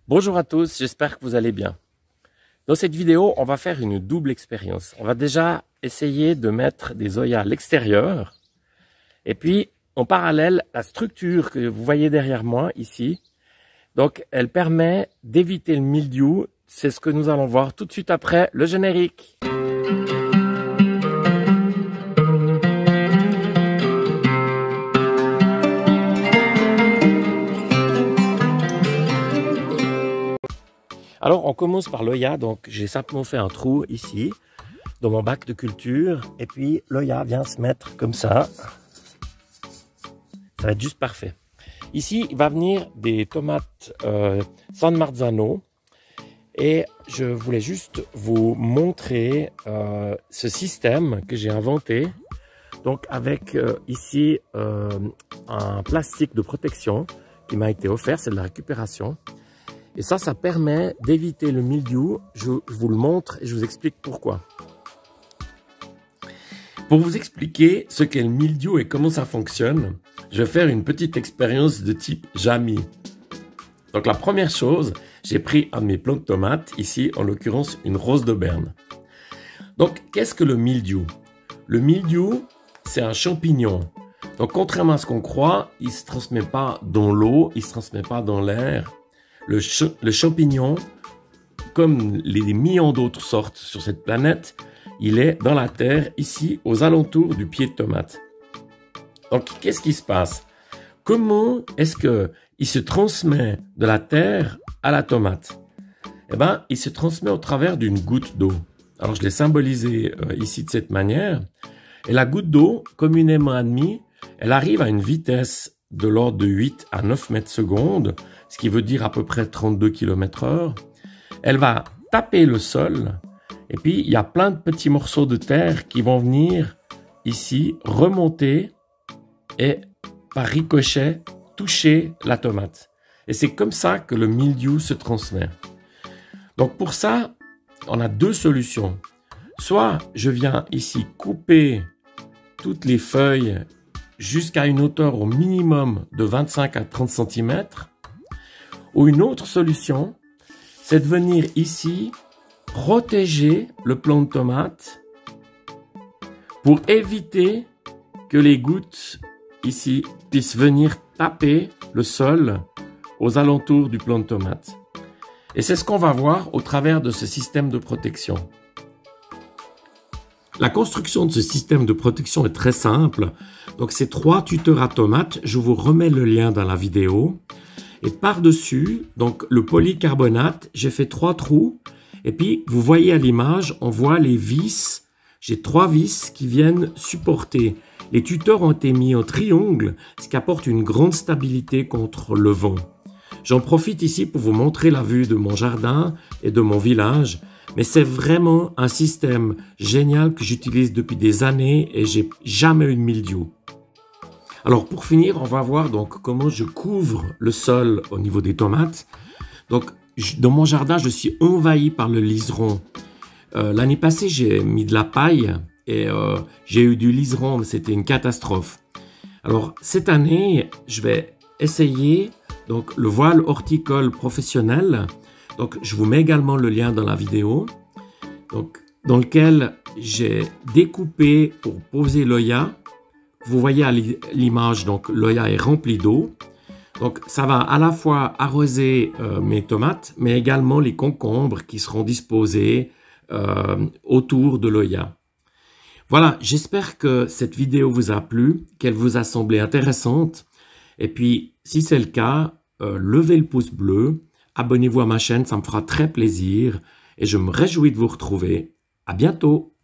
Bonjour à tous, j'espère que vous allez bien. Dans cette vidéo, on va faire une double expérience. On va déjà essayer de mettre des oyas à l'extérieur. Et puis, en parallèle, la structure que vous voyez derrière moi, ici, donc elle permet d'éviter le mildiou. C'est ce que nous allons voir tout de suite après le générique. Alors, on commence par l'oya. Donc, j'ai simplement fait un trou ici, dans mon bac de culture. Et puis, l'oya vient se mettre comme ça. Ça va être juste parfait. Ici, il va venir des tomates San Marzano. Et je voulais juste vous montrer ce système que j'ai inventé. Donc, avec ici un plastique de protection qui m'a été offert. C'est de la récupération. Et ça permet d'éviter le mildiou. Je vous le montre et je vous explique pourquoi. Pour vous expliquer ce qu'est le mildiou et comment ça fonctionne, je vais faire une petite expérience de type Jamy. Donc la première chose, j'ai pris un de mes plants de tomates, ici en l'occurrence une rose de Berne. Donc qu'est-ce que le mildiou? Le mildiou, c'est un champignon. Donc contrairement à ce qu'on croit, il ne se transmet pas dans l'eau, il ne se transmet pas dans l'air. Le champignon, comme les millions d'autres sortes sur cette planète, il est dans la terre, ici, aux alentours du pied de tomate. Donc, qu'est-ce qui se passe? Comment est-ce qu'il se transmet de la terre à la tomate? Eh bien, il se transmet au travers d'une goutte d'eau. Alors, je l'ai symbolisé ici de cette manière. Et la goutte d'eau, communément admise, elle arrive à une vitesse de l'ordre de 8 à 9 mètres secondes, ce qui veut dire à peu près 32 km/h. Elle va taper le sol, et puis il y a plein de petits morceaux de terre qui vont venir ici remonter et par ricochet toucher la tomate. Et c'est comme ça que le mildiou se transmet. Donc pour ça, on a deux solutions. Soit je viens ici couper toutes les feuilles jusqu'à une hauteur au minimum de 25 à 30 cm. Ou une autre solution, c'est de venir ici protéger le plant de tomate pour éviter que les gouttes ici puissent venir taper le sol aux alentours du plant de tomate. Et c'est ce qu'on va voir au travers de ce système de protection. La construction de ce système de protection est très simple. Donc, c'est 3 tuteurs à tomates. Je vous remets le lien dans la vidéo. Et par-dessus, donc le polycarbonate, j'ai fait 3 trous. Et puis, vous voyez à l'image, on voit les vis. J'ai 3 vis qui viennent supporter. Les tuteurs ont été mis en triangle, ce qui apporte une grande stabilité contre le vent. J'en profite ici pour vous montrer la vue de mon jardin et de mon village. Mais c'est vraiment un système génial que j'utilise depuis des années et j'ai jamais eu de mildiou. Alors pour finir, on va voir donc comment je couvre le sol au niveau des tomates. Donc dans mon jardin, je suis envahi par le liseron. L'année passée, j'ai mis de la paille et j'ai eu du liseron, mais c'était une catastrophe. Alors cette année, je vais essayer donc le voile horticole professionnel. Donc, je vous mets également le lien dans la vidéo, donc, dans lequel j'ai découpé pour poser l'oya. Vous voyez à l'image, donc l'oya est rempli d'eau. Donc, ça va à la fois arroser mes tomates, mais également les concombres qui seront disposés autour de l'oya. Voilà, j'espère que cette vidéo vous a plu, qu'elle vous a semblé intéressante. Et puis, si c'est le cas, levez le pouce bleu. Abonnez-vous à ma chaîne, ça me fera très plaisir et je me réjouis de vous retrouver. À bientôt!